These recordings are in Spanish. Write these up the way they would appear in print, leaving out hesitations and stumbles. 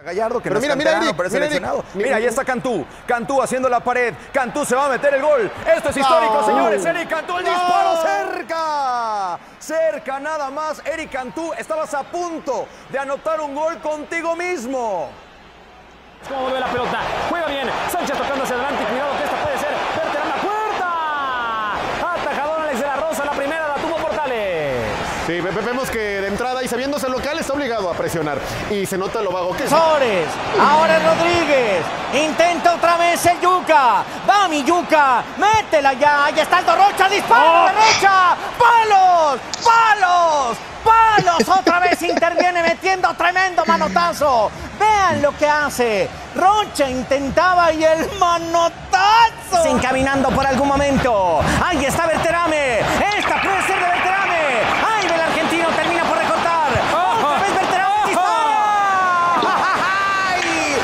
Gallardo, que pero no es mira, canterano, Eric, pero es mira, seleccionado. Eric. Mira, ahí está Cantú. Cantú haciendo la pared. Cantú se va a meter el gol. Esto es histórico, No. señores. Eric Cantú, el disparo No. cerca. Cerca nada más. Eric Cantú, estabas a punto de anotar un gol contigo mismo. Cómo vuelve la pelota. Juega bien. Sánchez tocando hacia adelante. Cuidado que esta puede ser. Berterame la puerta. Atajador Alex de la Rosa. La primera la tuvo Portales. Sí, vemos que de entrada y sabiéndose local está obligado a presionar. Y se nota lo vago que es. Sores, ahora es Rodríguez, intenta otra vez el Yuca, va mi Yuca, métela ya, ahí está Aldo Rocha, dispara de Rocha, palos, palos, palos, otra vez interviene metiendo tremendo manotazo, vean lo que hace, Rocha intentaba y el manotazo, encaminando por algún momento, ahí está Berterame, esta puede ser de Berterame, ahí el argentino termina por recortar, otra vez Berterame dispara, ¡ay!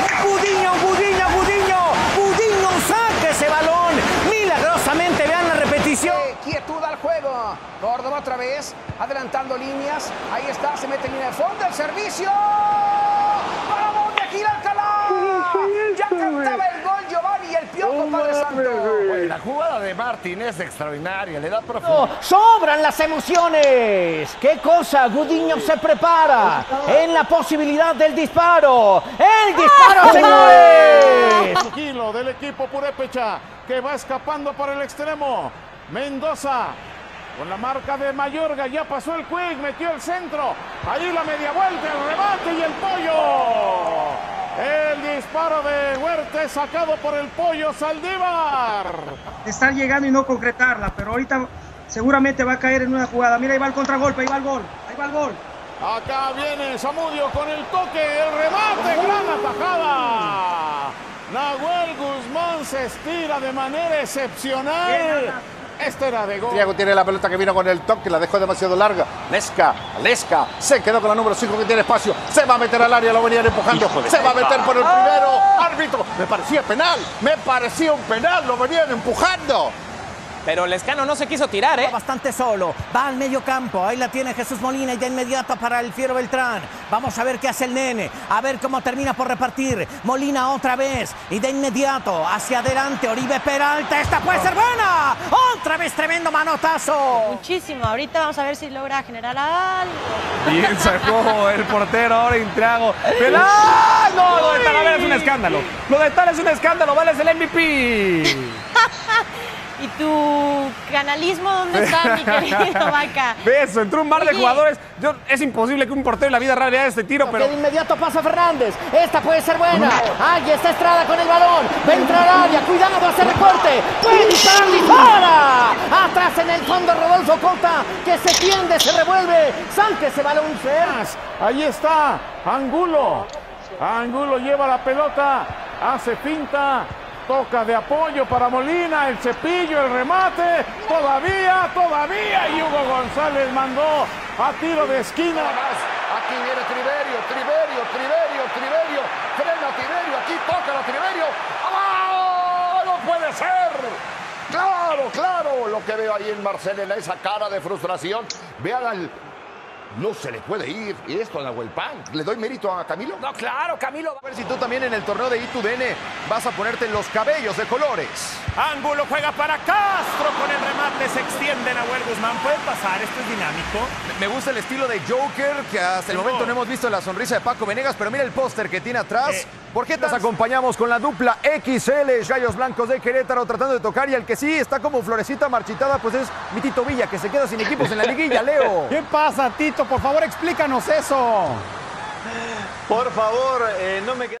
Gudiño saca ese balón, milagrosamente vean la repetición. Quietud al juego. Córdoba otra vez, adelantando líneas. Ahí está, se mete en línea de fondo. El servicio. ¡Vamos de Gil Alcalá! Ya cantaba el gol Giovanni y el Piojo Padre Santo. La jugada de Martín es extraordinaria, le da profundidad. Sobran las emociones. ¿Qué cosa? Gudiño se prepara en la posibilidad del disparo. ¡El disparo, señores! Tranquilo del equipo Purépecha que va escapando por el extremo. Mendoza con la marca de Mayorga, ya pasó el quick, metió el centro, ahí la media vuelta, el remate y el Pollo. El disparo de Huerta sacado por el Pollo Saldívar. Estar llegando y no concretarla, pero ahorita seguramente va a caer en una jugada. Mira, ahí va el contragolpe, ahí va el gol, ahí va el gol. Acá viene Zamudio con el toque, el remate, gran atajada. Nahuel Guzmán se estira de manera excepcional. Este era de gol. Diego tiene la pelota que vino con el toque, la dejó demasiado larga. Lesca se quedó con la número 5 que tiene espacio. Se va a meter al área, lo venían empujando. Se va a meter por el primero. Árbitro, me parecía un penal, lo venían empujando. Pero Lescano no se quiso tirar, ¿eh? Bastante solo, va al medio campo, ahí la tiene Jesús Molina y de inmediato para el Fiero Beltrán. Vamos a ver qué hace el nene, a ver cómo termina por repartir. Molina otra vez y de inmediato hacia adelante, Oribe Peralta, esta puede ser buena. Otra vez tremendo manotazo. Muchísimo, ahorita vamos a ver si logra generar algo. Bien sacó el portero ahora Intriago. ¡Penal! No, lo de Talavera es un escándalo. Lo de Tal es un escándalo, vale, es el MVP. ¿Y tu canalismo dónde está, mi querido Vaca? Beso, entró un mar de jugadores. Es imposible que un portero en la vida real le haga este tiro, pero... Que de inmediato pasa Fernández, esta puede ser buena. Ahí está Estrada con el balón, va a entrar al área, cuidado, hace recorte. Puede disparar, dispara. Atrás en el fondo Rodolfo Cota, que se tiende, se revuelve. Saque ese balón, Fer. Ahí está Angulo. Angulo lleva la pelota, hace finta. Toca de apoyo para Molina, el cepillo, el remate, todavía, y Hugo González mandó a tiro de esquina. Aquí viene Triverio, frena Triverio, aquí toca la Triverio. ¡Ah! ¡No puede ser! Claro, lo que veo ahí en Marcelo, esa cara de frustración. Vean al... No se le puede ir. Y esto a Nahuel Pan. ¿Le doy mérito a Camilo? No, claro, Camilo. A ver si tú también en el torneo de ITUDN vas a ponerte los cabellos de colores. Ángulo juega para Castro con el remate, se extiende Nahuel Guzmán. Puede pasar, esto es dinámico. Me gusta el estilo de Joker, que hasta el momento no hemos visto la sonrisa de Paco Venegas, pero mira el póster que tiene atrás. ¿Por qué nos acompañamos con la dupla XL, Gallos Blancos de Querétaro, tratando de tocar? Y el que sí está como florecita marchitada, pues es mi Tito Villa, que se queda sin equipos en la liguilla, Leo. ¿Qué pasa, Tito? Por favor, explícanos eso. Por favor, no me